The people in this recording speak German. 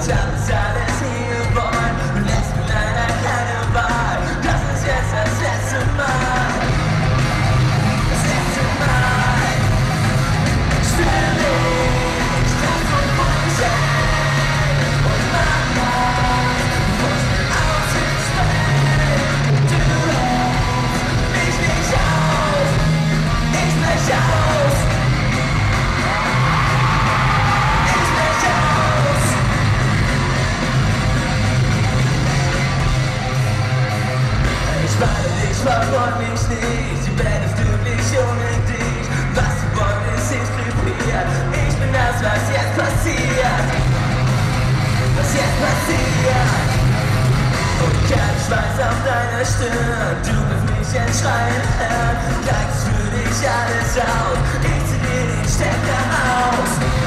ich hab das alles nie gewollt. Du lässt mir leider keine Wahl. Das ist jetzt das letzte Mal. Das letzte Mal. Still ich das von Bullshit und Mama. Du musst mir aus ins Bett. Du hältst mich nicht aus. Ich brech aus. Ich brech aus. Ich meine, ich verfolg mich nicht. Die Welt ist glücklich ohne dich. Was du wolltest, ist krepiert. Ich bin das, was jetzt passiert. Was jetzt passiert. Und ich hab Schweiß auf deiner Stirn. Du willst mich entschreien hören. Gleich für dich alles aus. Ich zieh dir den Stecker aus.